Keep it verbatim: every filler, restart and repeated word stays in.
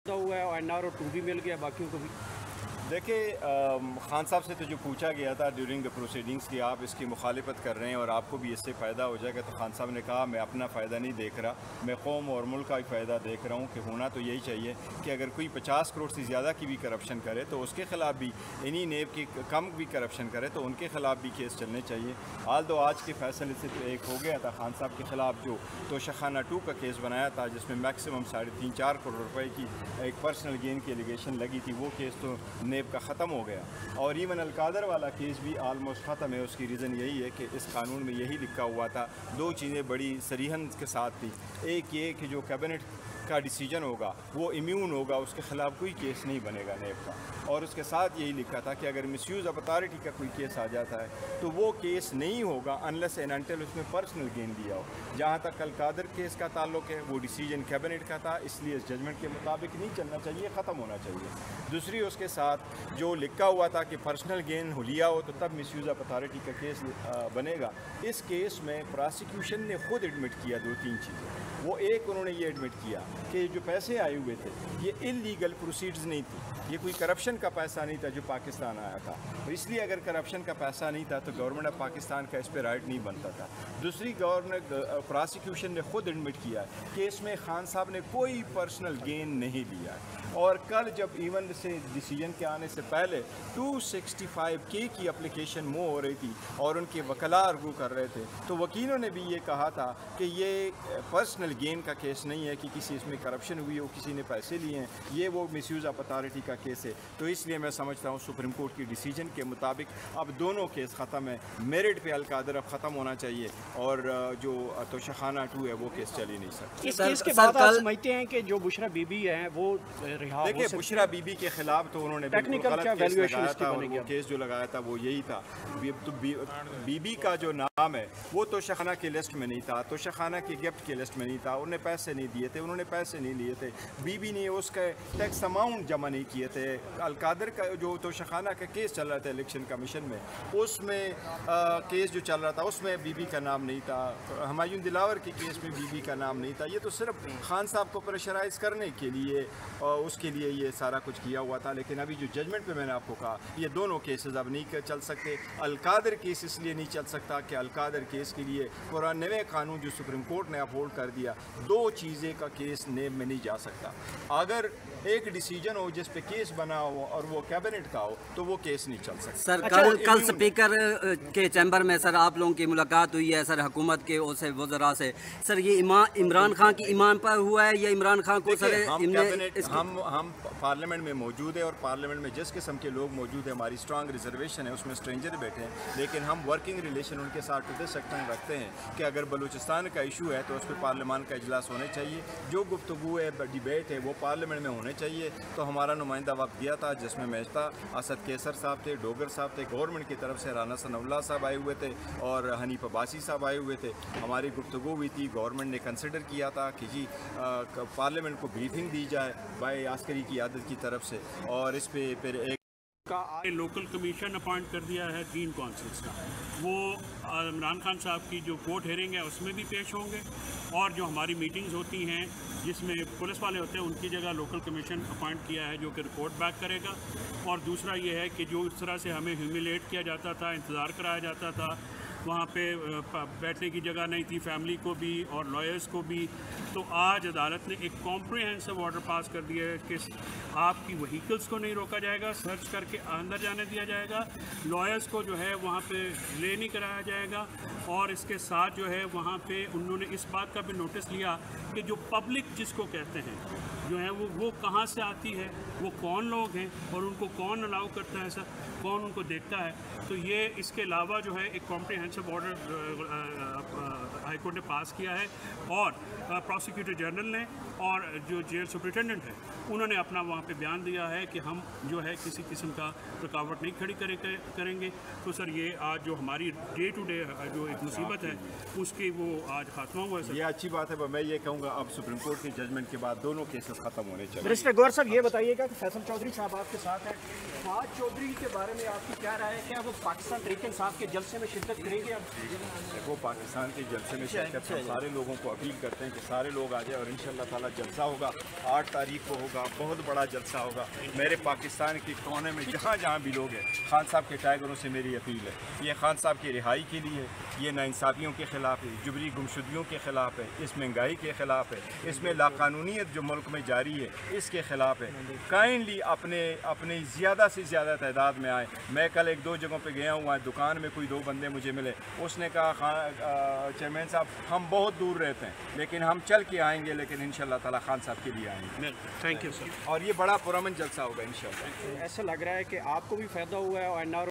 हुआ है, N R O two भी मिल गया बाकियों को भी। देखिए, खान साहब से तो जो पूछा गया था ड्यूरिंग द प्रोसीडिंग्स कि आप इसकी मुखालिफत कर रहे हैं और आपको भी इससे फ़ायदा हो जाएगा, तो खान साहब ने कहा मैं अपना फ़ायदा नहीं देख रहा, मैं कौम और मुल्क का ही फ़ायदा देख रहा हूँ कि होना तो यही चाहिए कि अगर कोई पचास करोड़ से ज़्यादा की भी करप्शन करे तो उसके ख़िलाफ़ भी, इन्हीं नेब की कम भी करप्शन करे तो उनके ख़िलाफ़ भी केस चलने चाहिए। हाल तो आज के फैसले से तो एक हो गया था, खान साहब के ख़िलाफ़ जो तोशाखाना टू का केस बनाया था जिसमें मैक्सिमम साढ़े तीन चार करोड़ रुपए की एक पर्सनल गेन की एलिगेशन लगी थी, वो केस तो नेब का ख़त्म हो गया। और इवन अलकादर वाला केस भी आलमोस्ट ख़त्म है। उसकी रीज़न यही है कि इस कानून में यही लिखा हुआ था, दो चीज़ें बड़ी सरीहन के साथ थी। एक ये कि जो कैबिनेट का डिसीजन होगा वो इम्यून होगा, उसके ख़िलाफ़ कोई केस नहीं बनेगा नेब का। और उसके साथ यही लिखा था कि अगर मिसयूज़ ऑफ अथॉरिटी का कोई केस आ जाता है तो वो केस नहीं होगा अनलेस एंड अनटिल उसमें पर्सनल गेन दिया हो। जहाँ तक अलकादर केस का ताल्लुक है, वो डिसीजन कैबिनेट का था, इसलिए इस जजमेंट के मुताबिक नहीं चलना चाहिए, ख़त्म होना चाहिए। दूसरी उसके साथ जो लिखा हुआ था कि पर्सनल गेन लिया हो तो तब मिसयूज़ ऑफ अथॉरिटी का केस बनेगा। इस केस में प्रोसिक्यूशन ने खुद एडमिट किया दो तीन चीज़ें। वो एक, उन्होंने ये एडमिट किया कि जो पैसे आए हुए थे ये इलीगल प्रोसीड्स नहीं थी, ये कोई करप्शन का पैसा नहीं था जो पाकिस्तान आया था, तो इसलिए अगर करप्शन का पैसा नहीं था तो गवर्नमेंट ऑफ पाकिस्तान का इस पर राइट नहीं बनता था। दूसरी, गवर्नमेंट प्रोसिक्यूशन ने खुद एडमिट किया कि इसमें खान साहब ने कोई पर्सनल गेन नहीं लिया। और कल जब इवन से डिसीजन के आने से पहले दो सौ पैंसठ के की एप्लीकेशन मूव हो रही थी और उनके वकला आर्गू कर रहे थे, तो वकीलों ने भी ये कहा था कि ये पर्सनल गेन का केस नहीं है कि किसी इसमें करप्शन हुई हो, किसी ने पैसे लिए हैं, ये वो मिसयूज़ ऑफ अथॉरिटी का केस है। तो इसलिए मैं समझता हूँ सुप्रीम कोर्ट की डिसीजन के मुताबिक अब दोनों केस ख़त्म है। मेरिट पे अलकादर अब ख़त्म होना चाहिए और जो तोशाखाना टू है वो केस चल ही नहीं सकता। इस केस के बाद आप समझते हैं कि जो बुशरा बीबी हैं वो रिहा हो सकते हैं? देखिए, बुशरा बीबी के खिलाफ तो उन्होंने टेक्निकल क्या वैल्यूएशन इसकी बनेगी? वो केस जो लगाया था वो यही था। तो बीबी का जो नाम है वो तोशाखाना की लिस्ट में नहीं था, तोशाखाना की गिफ्ट की लिस्ट में नहीं था, उन्होंने पैसे नहीं दिए थे, उन्होंने पैसे नहीं लिए थे, बीबी ने उसका टैक्स अमाउंट जमा नहीं किए थे। अलकादर का जो तोशाखाना का केस चल रहा था इलेक्शन कमीशन में, उसमें आ, केस जो चल रहा था उसमें बीबी का नाम नहीं था, हुमायूं दिलावर के केस में बीबी का नाम नहीं था। ये तो सिर्फ खान साहब को प्रेशराइज करने के लिए और उसके लिए ये सारा कुछ किया हुआ था। लेकिन अभी जो जजमेंट पे मैंने आपको कहा, ये दोनों केसेस अब नहीं चल सकते। अलकादर केस इसलिए नहीं चल सकता कि अलकादर केस के लिए पुरानवे कानून जो सुप्रीम कोर्ट ने अपहोल्ड कर दिया, दो चीज़ें का केस नेब में नहीं जा सकता। अगर एक डिसीजन हो जिस पे केस बना हो और वो कैबिनेट का हो तो वो केस नहीं चल सकता। सर, अच्छा, कल कल स्पीकर के चैम्बर में सर आप लोगों की मुलाकात हुई है सर हुकूमत के और वज़रा से। सर ये इमरान खान की ईमान पर हुआ है या इमरान खान को सर हम कैबिनेट हम हम पार्लियामेंट में मौजूद है और पार्लियामेंट में जिस किस्म के लोग मौजूद हैं, हमारी स्ट्रांग रिजर्वेशन है, उसमें स्ट्रेंजर बैठे हैं, लेकिन हम वर्किंग रिलेशन उनके साथ टू दिस एक्सटेंट रखते हैं कि अगर बलूचिस्तान का इशू है तो उस पर पार्लियामान का इजलास होने चाहिए, जो गुफ्तगू है डिबेट है वो पार्लियामेंट में होने चाहिए। तो हमारा नुमाइंदा वक्त दिया था जिसमें मैं था, असद कैसर साहब थे, डोगर साहब थे, गवर्नमेंट की तरफ से राना सनाउल्लाह साहब आए हुए थे और हनीफ अब्बासी साहब आए हुए थे। हमारी गुफ्तगू हुई थी, गवर्नमेंट ने कंसिडर किया था कि जी पार्लियामेंट को ब्रीफिंग दी जाए बाय आस्करी की आदत की तरफ से, और इस पे फिर एक का लोकल कमीशन अपॉइंट कर दिया है तीन काउंसिल्स का। वो इमरान खान साहब की जो कोर्ट हेयरिंग है उसमें भी पेश होंगे और जो हमारी मीटिंग्स होती हैं जिसमें पुलिस वाले होते हैं उनकी जगह लोकल कमीशन अपॉइंट किया है जो कि रिपोर्ट बैक करेगा। और दूसरा ये है कि जो इस तरह से हमें ह्यूमिलेट किया जाता था, इंतज़ार कराया जाता था, वहाँ पे बैठने की जगह नहीं थी फैमिली को भी और लॉयर्स को भी, तो आज अदालत ने एक कॉम्प्रिहेंसिव ऑर्डर पास कर दिया है कि आपकी व्हीकल्स को नहीं रोका जाएगा, सर्च करके अंदर जाने दिया जाएगा, लॉयर्स को जो है वहाँ पे ले नहीं कराया जाएगा। और इसके साथ जो है वहाँ पे उन्होंने इस बात का भी नोटिस लिया कि जो पब्लिक जिसको कहते हैं जो है वो वो कहाँ से आती है, वो कौन लोग हैं और उनको कौन अलाउ करता है, सर कौन उनको देखता है। तो ये इसके अलावा जो है एक कॉम्प्रिहेंसिव ऑर्डर हाई कोर्ट ने पास किया है और प्रोसिक्यूटर जनरल ने और जो जेल सुपरिटेंडेंट है उन्होंने अपना वहाँ पे बयान दिया है कि हम जो है किसी किस्म का रुकावट नहीं खड़ी करे, करेंगे। तो सर ये आज जो हमारी डे टू डे जो एक मुसीबत है उसकी वो आज खात्मा हुआ है सर। ये अच्छी बात है। मैं ये कहूँगा अब सुप्रीम कोर्ट के जजमेंट के बाद दोनों केसेस खत्म होने चाहिए। मिनिस्टर गौर साहब ये बताइएगा कि फैसल चौधरी साहब आपके साथ हैं, फवाद चौधरी के बारे में आपकी क्या राय है? क्या वो पाकिस्तान तहरीक साहब के जलसे में शिरकत करेंगे? अब देखो, पाकिस्तान के जलसे में शिरकत सारे लोगों को अपील करते हैं कि सारे लोग आ जाए और इंशाअल्लाह ताला का जलसा होगा, आठ तारीख को होगा, बहुत बड़ा जलसा होगा। मेरे पाकिस्तान के कोने में जहाँ जहाँ भी लोग हैं, खान साहब के टाइगरों से मेरी अपील है, ये खान साहब की रिहाई के लिए, ये नाइंसाफ़ियों के ख़िलाफ़ है, जुबरी गुमशुदगियों के ख़िलाफ़ है, इस महंगाई के ख़िलाफ़ है, इसमें लाकानूनीत जो मुल्क में जारी है इसके ख़िलाफ़ है। काइंडली अपने अपने ज़्यादा से ज़्यादा तादाद में आए। मैं कल एक दो जगहों पे गया हूँ, वहाँ दुकान में कोई दो बंदे मुझे मिले, उसने कहा खान चेयरमैन साहब हम बहुत दूर रहते हैं लेकिन हम चल के आएंगे, लेकिन इंशाल्लाह ताला खान साहब के लिए आएंगे। Thank you sir. और ये बड़ा पुरअमन जलसा होगा इंशाल्लाह। ऐसा लग रहा है कि आपको भी फ़ायदा हुआ है और